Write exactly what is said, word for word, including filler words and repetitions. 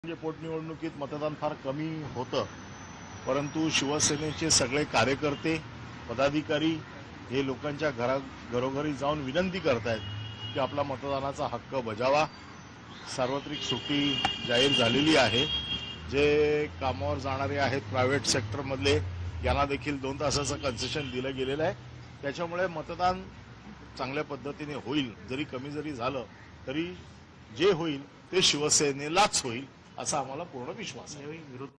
म्हणजे पोटनिवडणुकीत मतदान फार कमी होतं, परंतु शिवसेनेचे सगळे कार्यकर्ते पदाधिकारी हे लोकांच्या घरा घरोघरी जाऊन विनंती करतायत की आपला मतदानाचा हक्क बजावा। सार्वत्रिक सुट्टी जाहीर झालेली आहे। जे कामावर जाणारे आहेत प्रायव्हेट सेक्टरमधले यांना देखील दोन तासाचं कन्सेशन दिलं गेलेलं आहे। त्याच्यामुळे मतदान चांगल्या पद्धतीने होईल। जरी कमी जरी झालं तरी जे होईल ते शिवसेनेलाच होईल असा आम्हाला पूर्ण विश्वास आहे।